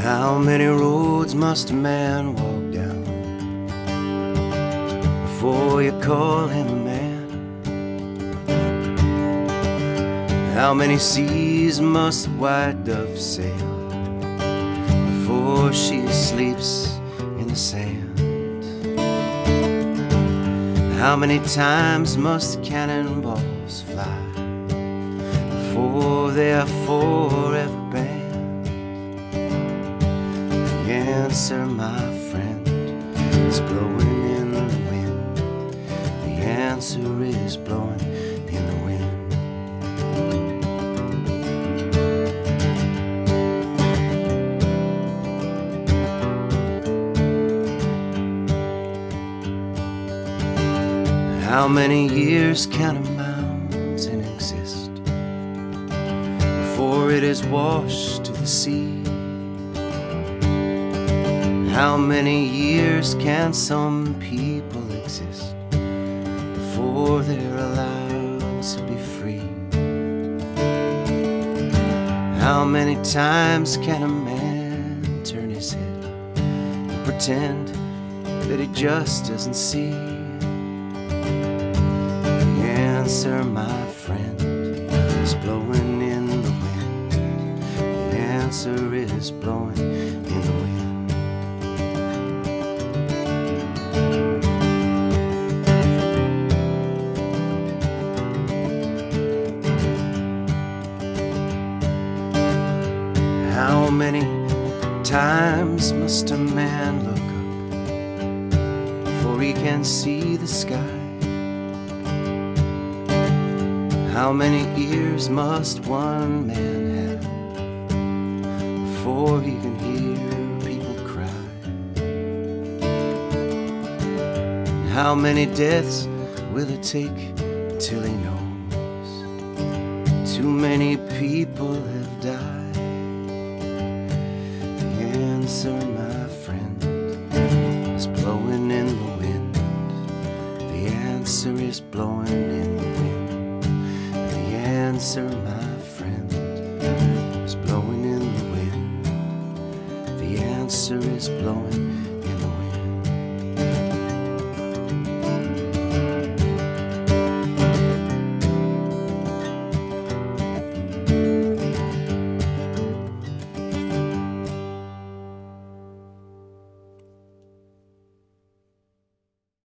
How many roads must a man walk down before you call him a man? How many seas must a white dove sail before she sleeps in the sand? How many times must the cannonballs fly before they are forever banned? The answer, my friend, is blowing in the wind. The answer is blowing in the wind. How many years can a mountain exist before it is washed to the sea? How many years can some people exist before they're allowed to be free? How many times can a man turn his head and pretend that he just doesn't see? The answer, my friend, is blowing in the wind. The answer is blowing in the wind. How many times must a man look up before he can see the sky? How many ears must one man have before he can hear people cry? And how many deaths will it take till he knows too many people have died? The answer, my friend, is blowing in the wind. The answer is blowing in the wind. The answer, my friend, is blowing in the wind. The answer is blowing